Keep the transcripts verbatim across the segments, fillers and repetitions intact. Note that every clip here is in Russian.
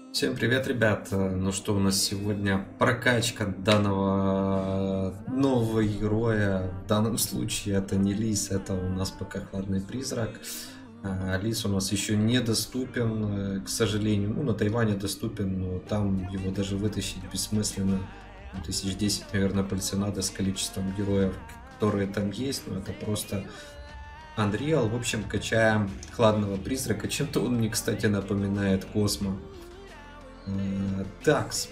Всем привет, ребят! Ну что, у нас сегодня прокачка данного нового героя. В данном случае это не лис, это у нас пока хладный призрак. Лис у нас еще недоступен, к сожалению. Ну, на Тайване доступен, но там его даже вытащить бессмысленно. Тысяч десять, наверное, пальцы надо с количеством героев, которые там есть. Но это просто Unreal. В общем, качаем хладного призрака. Чем-то он мне, кстати, напоминает Космо. Такс.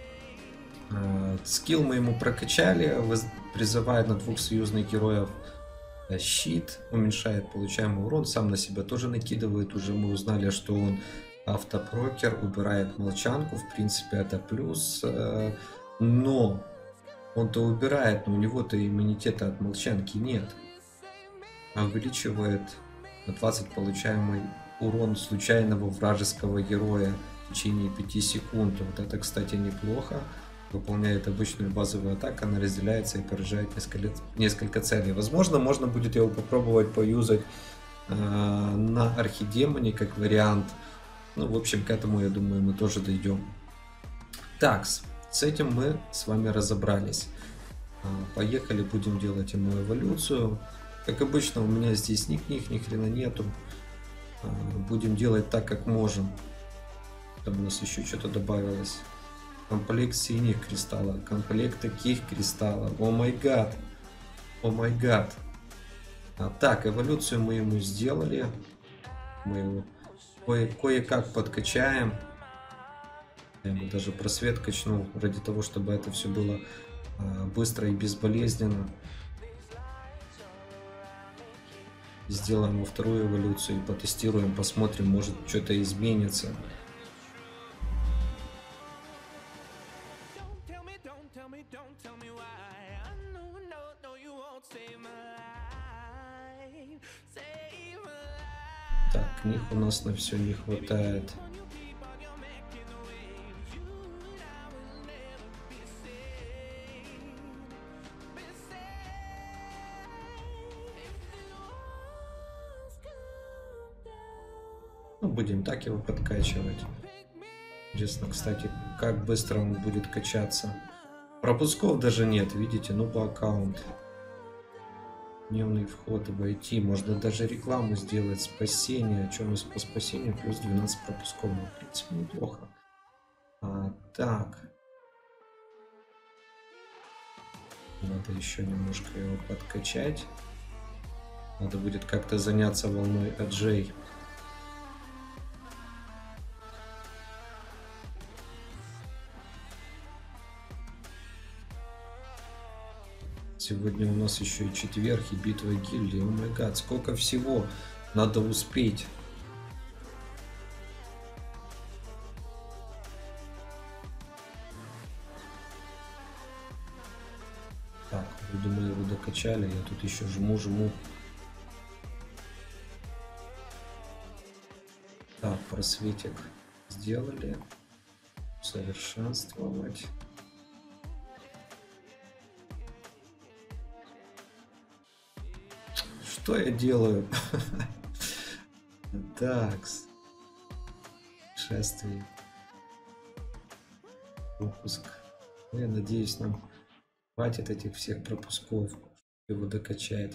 Скилл мы ему прокачали, призывает на двух союзных героев щит, уменьшает получаемый урон, сам на себя тоже накидывает. Уже мы узнали, что он автопрокер, убирает молчанку, в принципе это плюс. Но он-то убирает, но у него-то иммунитета от молчанки нет. А увеличивает на двадцать получаемый урон случайного вражеского героя в течение пяти секунд. Вот это, кстати, неплохо. Выполняет обычную базовую атаку, она разделяется и поражает несколько, несколько целей. Возможно, можно будет его попробовать поюзать э, на архидемоне как вариант. Ну, в общем, к этому, я думаю, мы тоже дойдем. Так, с этим мы с вами разобрались. Э, поехали, будем делать ему эволюцию. Как обычно, у меня здесь ни книг, ни хрена нету. Э, будем делать так, как можем. Там у нас еще что-то добавилось. Комплект синих кристаллов, комплект таких кристаллов. О май гад. О май гад. Так, эволюцию мы ему сделали. Мы его кое- кое-как подкачаем. Я ему даже просвет качнул, ради того, чтобы это все было а, быстро и безболезненно. Сделаем ему вторую эволюцию и потестируем, посмотрим, может что-то изменится. Так, книг у нас на все не хватает. Ну, будем так его подкачивать. Интересно, кстати, как быстро он будет качаться. Пропусков даже нет, видите, ну по аккаунту. Дневный вход в ай ти. Можно даже рекламу сделать. Спасение. Что у нас по спасению? Плюс двенадцать пропусков. Ну, в принципе, неплохо. А, так. Надо еще немножко его подкачать. Надо будет как-то заняться волной аджей. Сегодня у нас еще и четверг, и битва гильдии. О май гад, сколько всего надо успеть. Так, вроде мы его докачали. Я тут еще жму-жму. Так, просветик сделали. Совершенствовать. Что я делаю? Такс. Шествие. Пропуск. Я надеюсь, нам хватит этих всех пропусков, чтобы его докачать.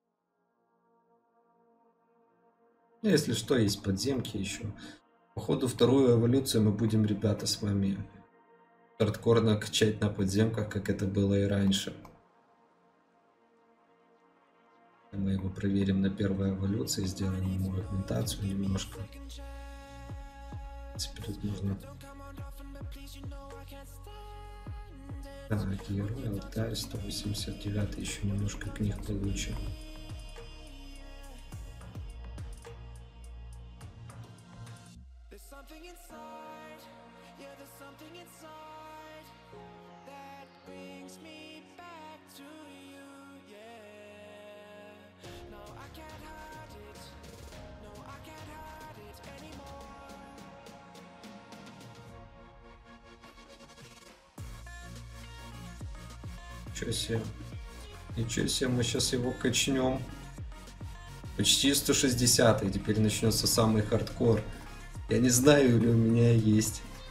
Если что, есть подземки еще. По ходу вторую эволюцию мы будем, ребята, с вами хардкорно качать на подземках, как это было и раньше. Мы его проверим на первой эволюции, сделаем ему агментацию немножко. Теперь тут нужно... Так, герой, алтарь, сто восемьдесят девять, еще немножко книг получим. Ничего себе. Ничего себе, мы сейчас его качнем. Почти сто шестьдесят, и теперь начнется самый хардкор. Я не знаю, или у меня есть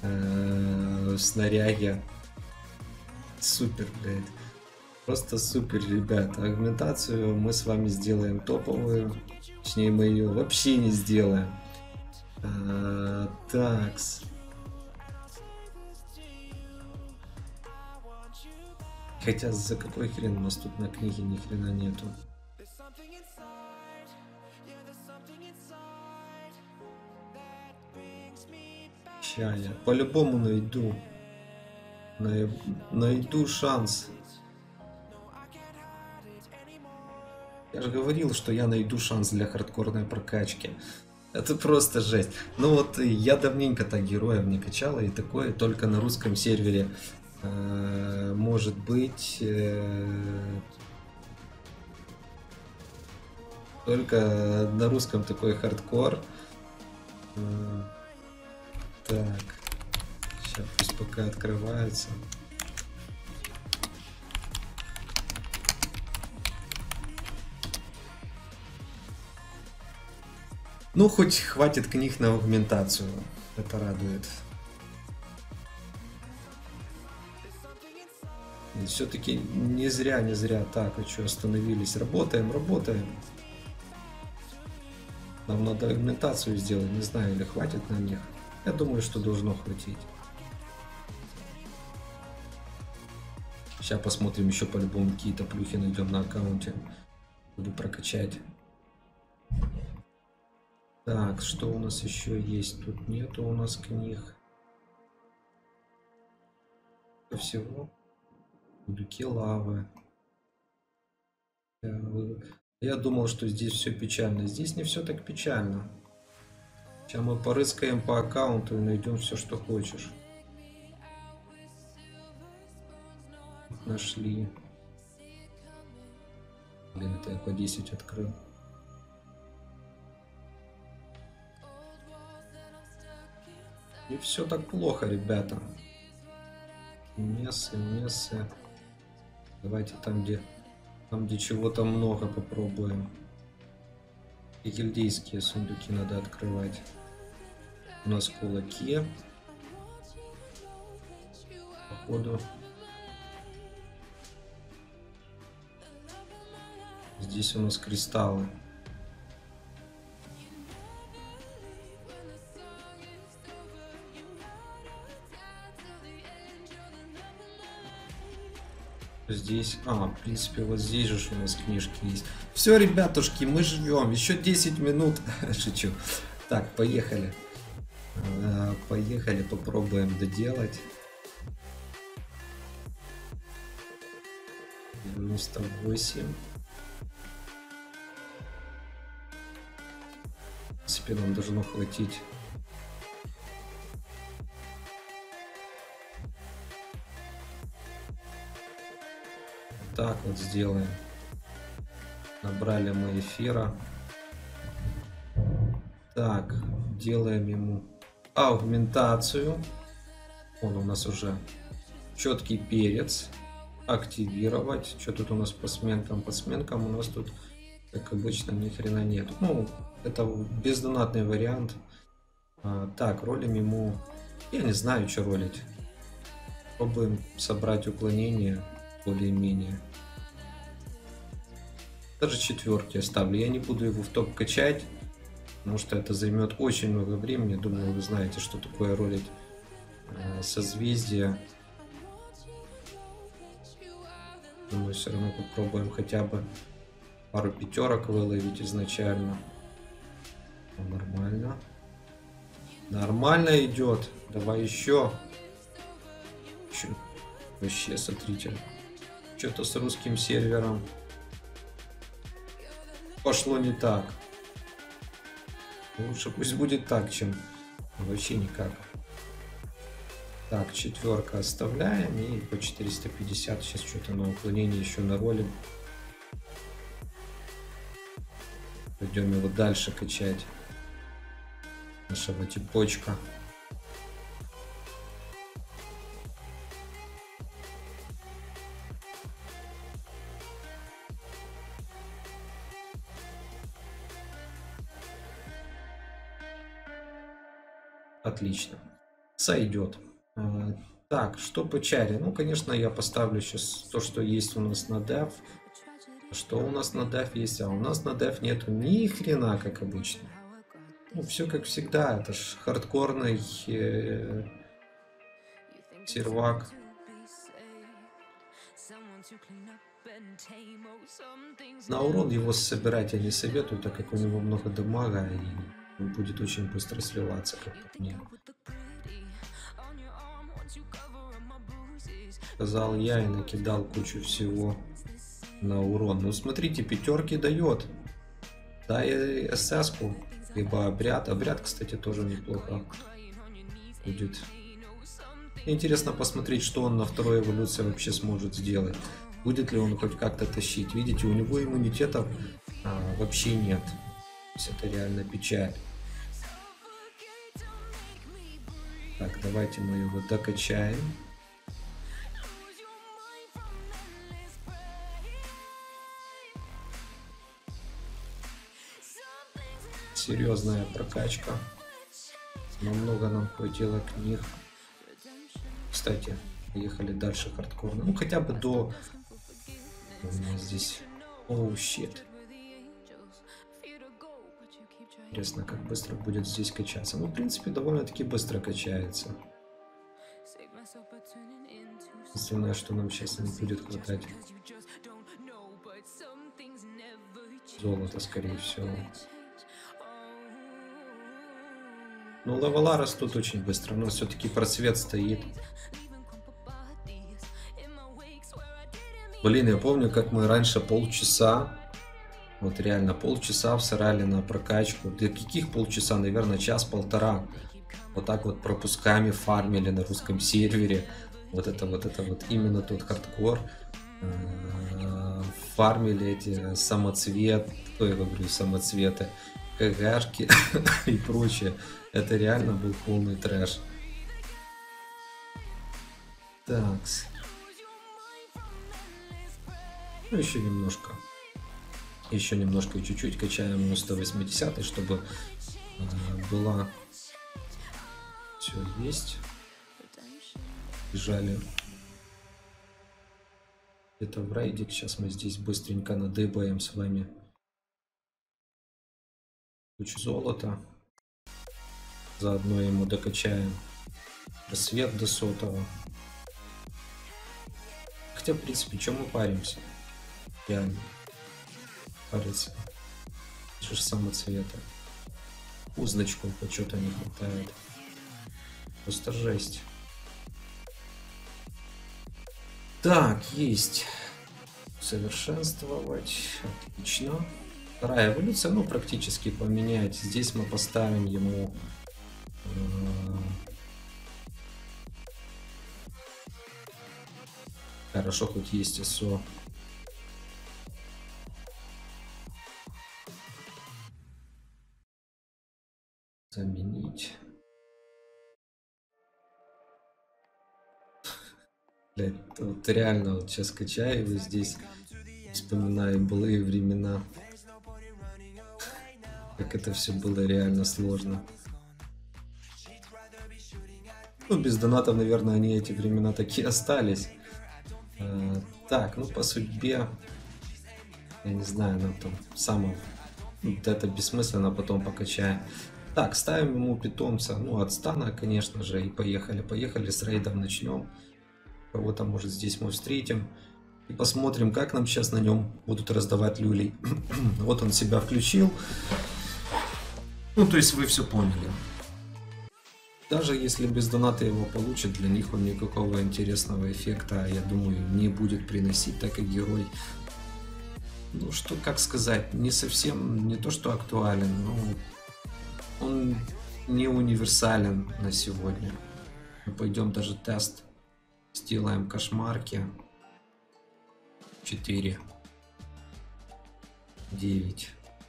э, снаряге. Супер, блядь. Просто супер, ребята. Агментацию мы с вами сделаем топовую. Точнее, мы ее вообще не сделаем. А, такс. Хотя за какой хрен у нас тут на книге ни хрена нету. Ща я по-любому найду. Най- Найду шанс. Я же говорил, что я найду шанс для хардкорной прокачки. Это просто жесть. Ну вот я давненько так героев не качала, и такое только на русском сервере э, может быть. Э, только на русском такой хардкор. Э, так. Сейчас пусть пока открывается. Ну, хоть хватит книг на аугментацию. Это радует. И все-таки не зря, не зря. Так, а что, остановились? Работаем, работаем. Нам надо аугментацию сделать. Не знаю, или хватит на них. Я думаю, что должно хватить. Сейчас посмотрим еще по-любому какие-то плюхи найдем на аккаунте, чтобы прокачать. Так, что у нас еще есть? Тут нету у нас книг. Всего. Дуки лавы. Я думал, что здесь все печально. Здесь не все так печально. Сейчас мы порыскаем по аккаунту и найдем все, что хочешь. Нашли. Блин, это я по десять открыл. И все так плохо, ребята. Мессы, мессы. Давайте там, где там, где чего-то много, попробуем. И гильдейские сундуки надо открывать. У нас кулаки. Походу. Здесь у нас кристаллы. Здесь, а, в принципе, вот здесь же у нас книжки есть. Все, ребятушки, мы живем. Еще десять минут. Шучу. Так, поехали. Поехали, попробуем доделать. девяносто восемь. В принципе, нам должно хватить. Так вот сделаем. Набрали мы эфира. Так, делаем ему аугментацию. Он у нас уже четкий перец. Активировать. Что тут у нас по сменкам? По сменкам у нас тут, как обычно, ни хрена нет. Ну, это бездонатный вариант. А, так, ролим ему... Я не знаю, что ролить. Пробуем собрать уклонение более-менее. Даже четверки оставлю. Я не буду его в топ качать, потому что это займет очень много времени. Думаю, вы знаете, что такое ролить э, созвездие. Мы все равно попробуем хотя бы пару пятерок выловить изначально. Нормально. Нормально идет. Давай еще. еще. Вообще, смотрите. Что-то с русским сервером пошло не так. Лучше пусть будет так, чем вообще никак. Так, четверка оставляем и по четыреста пятьдесят сейчас что-то на уклонение еще наролим. Пойдем его дальше качать. Нашего типочка. Отлично. Сойдет. Так, что по чаре? Ну, конечно, я поставлю сейчас то, что есть у нас на деф. Что у нас на деф есть? А у нас на деф нету ни хрена, как обычно. Ну, все как всегда. Это ж хардкорный э, сервак. На урон его собирать я не советую, так как у него много дамага и он будет очень быстро сливаться, как по мне. Сказал я и накидал кучу всего на урон. Ну смотрите, пятерки дает. Да, и эс-ку, либо обряд. Обряд, кстати, тоже неплохо будет. Интересно посмотреть, что он на второй эволюции вообще сможет сделать. Будет ли он хоть как-то тащить. Видите, у него иммунитета а, вообще нет. То есть это реально печаль. Так, давайте мы его докачаем. Серьезная прокачка. Намного нам хватило книг. Кстати, поехали дальше хардкорно. Ну, хотя бы до... У меня здесь... Оу, oh, щит. Интересно, как быстро будет здесь качаться. Ну, в принципе, довольно-таки быстро качается. Единственное, что нам сейчас не будет хватать. Золото, скорее всего. Ну, левела растут очень быстро, но все-таки просвет стоит. Блин, я помню, как мы раньше полчаса, вот реально полчаса всрали на прокачку. Для каких полчаса? Наверное, час-полтора. Вот так вот пропусками фармили на русском сервере. Вот это вот это вот именно тот хардкор. Фармили эти самоцвет, кто я говорю, самоцветы, КГшки и прочее. Это реально был полный трэш. Такс. Ну, еще немножко. Еще немножко и чуть-чуть качаем на сто восемьдесят, чтобы э, была... Все есть. Бежали. Это в рейдик. Сейчас мы здесь быстренько надыбаем с вами кучу золота. Заодно ему докачаем рассвет до сотого. Хотя, в принципе, чем мы паримся? Реально. Париться. Что ж самоцвета. Узночку почему-то не хватает. Просто жесть. Так, есть. Совершенствовать. Отлично. Вторая эволюция, ну, практически поменять. Здесь мы поставим ему... Хорошо, хоть есть ИСО. Заменить. Блять, вот реально вот сейчас качаю его здесь, вспоминаю былые времена. Как это все было реально сложно. Ну, без донатов, наверное, они эти времена такие остались. А, так, ну по судьбе, я не знаю, нам там самое, вот это бессмысленно, потом покачаем. Так, ставим ему питомца, ну от стана, конечно же, и поехали, поехали с рейдом начнем. Кого-то, может, здесь мы встретим и посмотрим, как нам сейчас на нем будут раздавать люлей. Вот он себя включил. Ну, то есть вы все поняли. Даже если без доната его получат, для них он никакого интересного эффекта, я думаю, не будет приносить, так как герой, ну что, как сказать, не совсем, не то что актуален, но он не универсален на сегодня. Мы пойдем даже тест, сделаем кошмарки. четыре, девять.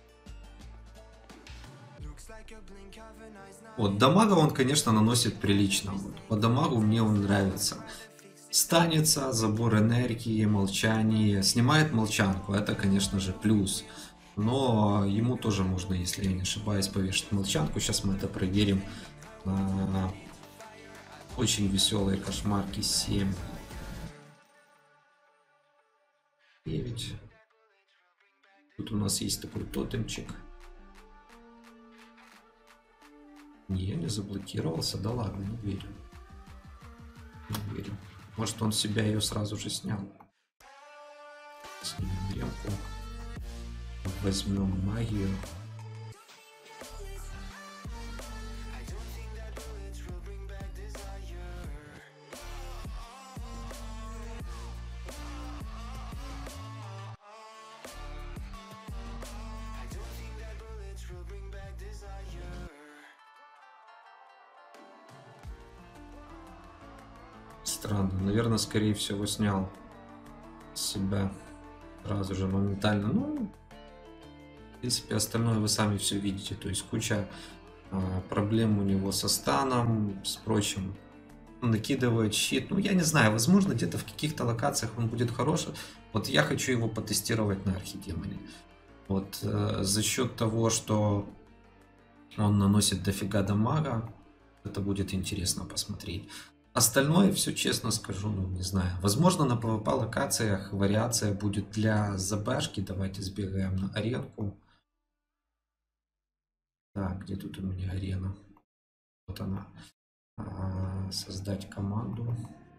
Вот, дамага он, конечно, наносит прилично. Вот. По дамагу мне он нравится. Станется, забор энергии, молчание. Снимает молчанку, это, конечно же, плюс. Но ему тоже можно, если я не ошибаюсь, повешать молчанку. Сейчас мы это проверим на Очень веселые кошмарки. семь. девять. Тут у нас есть такой тотемчик. Не, не заблокировался. Да ладно, не верю. Не верю. Может, он себя ее сразу же снял. Снимем ремку. Возьмем магию. Странно. Наверное, скорее всего, снял с себя сразу же моментально. Ну, в принципе, остальное вы сами все видите. То есть куча а, проблем у него со станом, с прочим. Он накидывает щит. Ну, я не знаю, возможно, где-то в каких-то локациях он будет хороший. Вот я хочу его потестировать на архидемоне. Вот э, за счет того, что он наносит дофига дамага, это будет интересно посмотреть. Остальное, все честно скажу, ну не знаю. Возможно, на пэ вэ пэ локациях вариация будет для забашки. Давайте сбегаем на аренку. Так, где тут у меня арена? Вот она. А, создать команду.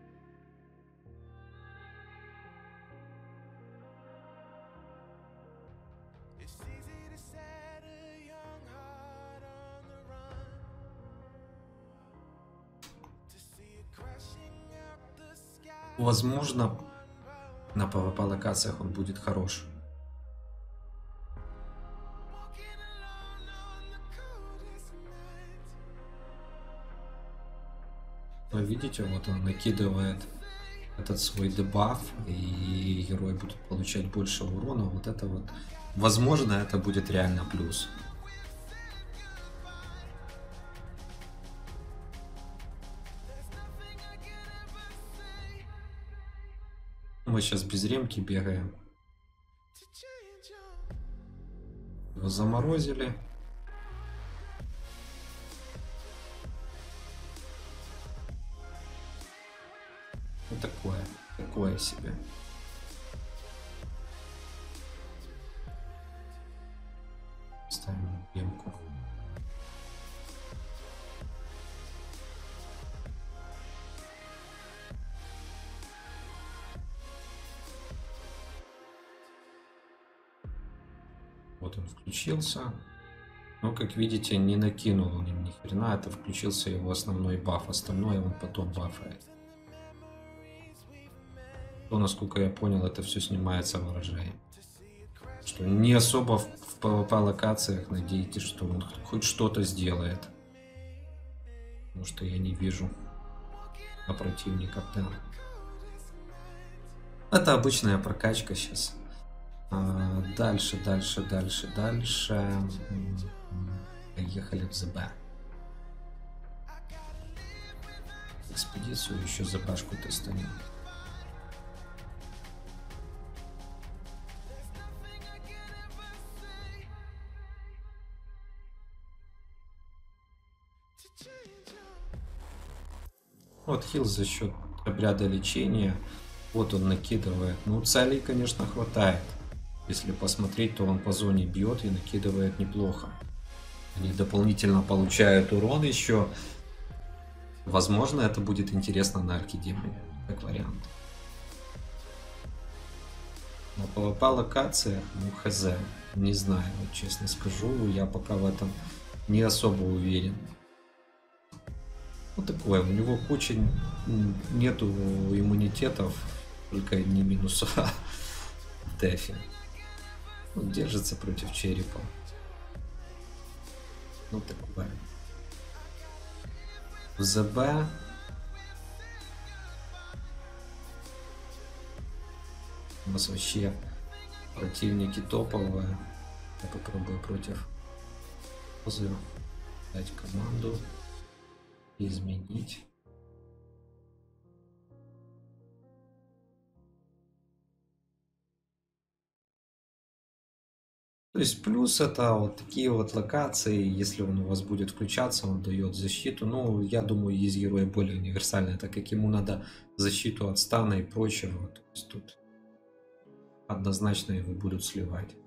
Возможно, на пэ вэ пэ локациях он будет хорош. Вы видите, вот он накидывает этот свой дебаф, и герой будет получать больше урона. Вот это вот, возможно, это будет реально плюс. Мы сейчас без ремки бегаем. Его заморозили. Вот такое, такое себе. Ставим ремку. Вот он включился. Но, как видите, не накинул он им ни хрена. Это включился его основной баф. Остальное он потом бафает. То, насколько я понял, это все снимается ворожаем. Что не особо в, в пэ вэ пэ локациях надеетесь, что он хоть что-то сделает. Потому что я не вижу на противников. Да. Это обычная прокачка сейчас. А, дальше, дальше, дальше, дальше. Поехали в зэ бэ. Экспедицию еще за башку тестанем. Вот хил за счет обряда лечения. Вот он накидывает. Ну, целей, конечно, хватает. Если посмотреть, то он по зоне бьет и накидывает неплохо. Они дополнительно получают урон еще. Возможно, это будет интересно на архидемоне, как вариант. На пэ вэ пэ локациях, ну хз, не знаю, вот честно скажу, я пока в этом не особо уверен. Вот такое, у него куча, нету иммунитетов, только одни минуса в дефе. Он держится против черепа. Ну такое. В зэ бэ у нас вообще противники топовые. Я попробую против Озы дать команду. Изменить. То есть плюс это вот такие вот локации, если он у вас будет включаться, он дает защиту. Ну, я думаю, есть герои более универсальные, так как ему надо защиту от стана и прочего. То есть тут однозначно его будут сливать.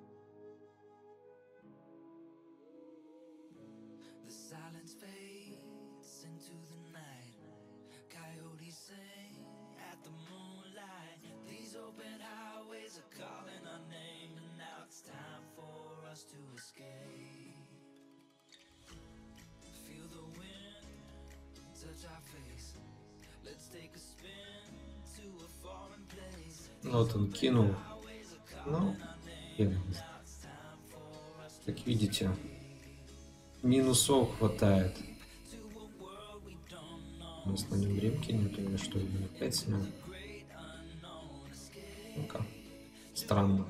Ну, вот он кинул. Ну, кинул. Как видите, минусов хватает. У нас на нем ремки нету, или что, или опять снял? Ну-ка, странно.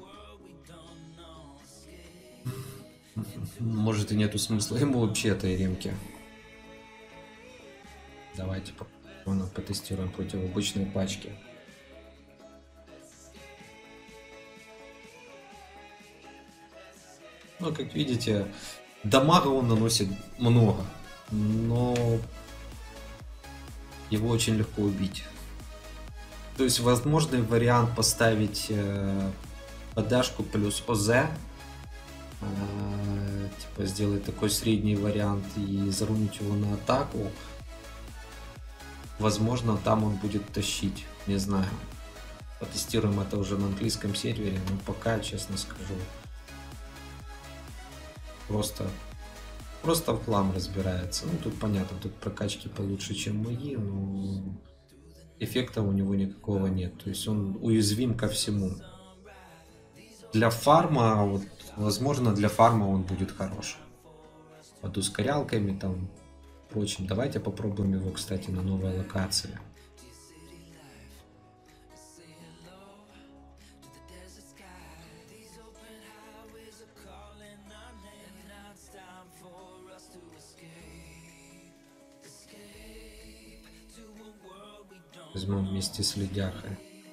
Может и нету смысла ему вообще этой ремки. Давайте попробуем, потестируем против обычной пачки. Ну, как видите, дамага он наносит много, но его очень легко убить. То есть возможный вариант поставить э, подашку плюс ОЗ, э, типа сделать такой средний вариант и зарунить его на атаку. Возможно, там он будет тащить, не знаю. Потестируем это уже на английском сервере, но пока, честно скажу, просто, просто в хлам разбирается. Ну, тут понятно, тут прокачки получше, чем мои, но эффекта у него никакого нет. То есть он уязвим ко всему. Для фарма, вот, возможно, для фарма он будет хорош. Под ускорялками там, прочим. Давайте попробуем его, кстати, на новой локации. Возьмем вместе с ледяхой.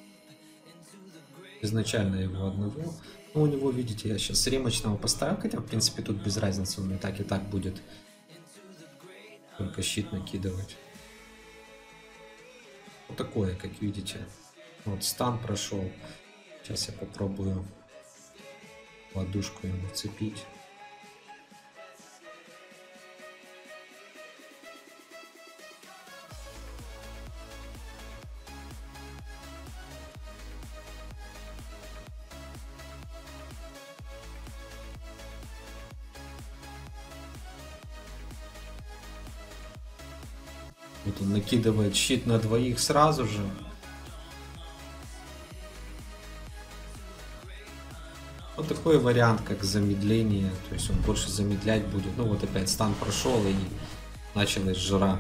Изначально его одного. Но у него, видите, я сейчас ремочного поставил, хотя, в принципе, тут без разницы, он и так и так будет. Только щит накидывать. Вот такое, как видите. Вот стан прошел. Сейчас я попробую ладушку ему цепить. Вот он накидывает щит на двоих сразу же. Вот такой вариант, как замедление. То есть он больше замедлять будет. Ну вот опять стан прошел и началась жара.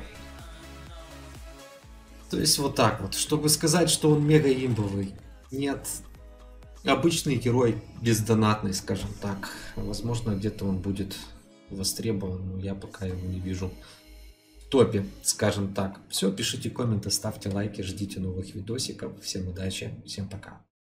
То есть вот так вот. Чтобы сказать, что он мега имбовый. Нет. Обычный герой бездонатный, скажем так. Возможно, где-то он будет востребован, но я пока его не вижу в топе, скажем так. Все, пишите комменты, ставьте лайки, ждите новых видосиков. Всем удачи, всем пока.